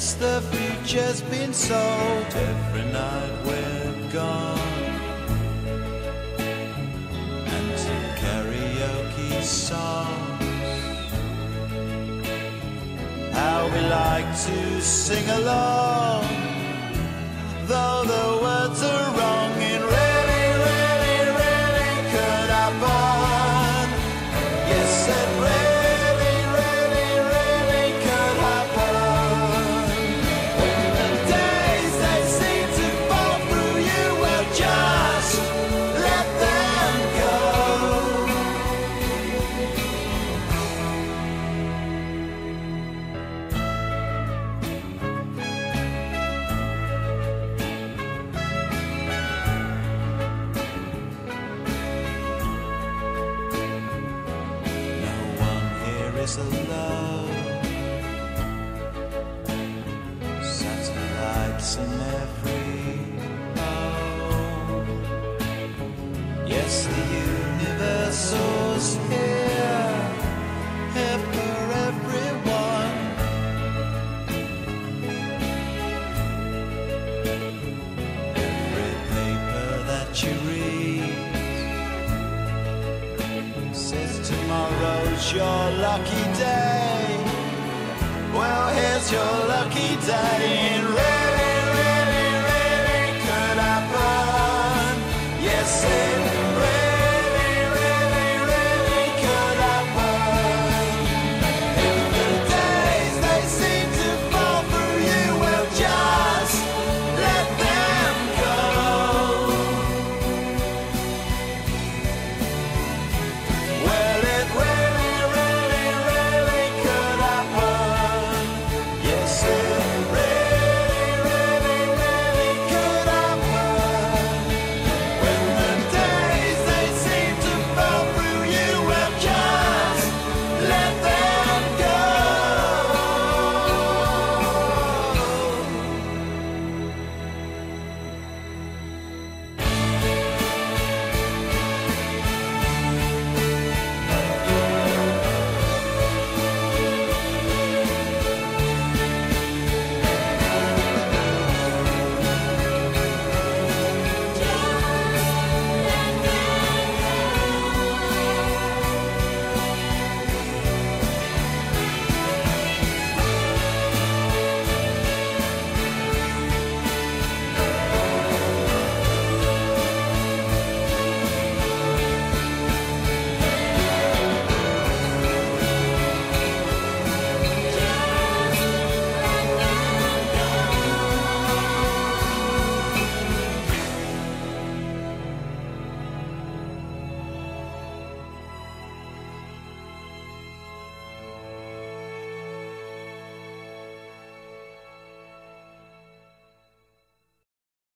Yes, the future's been sold. Every night we're gone, and to karaoke songs. How we like to sing along, though the words are wrong. It really, really, really could happen. Yes, it really, really, really could happen. When the days they seem to fall through you, well, just let them go. Alone, satellites in every home. Yes, the universal's here, here for everyone. Every paper that you read says tomorrow's your lucky day. Well, here's your lucky day.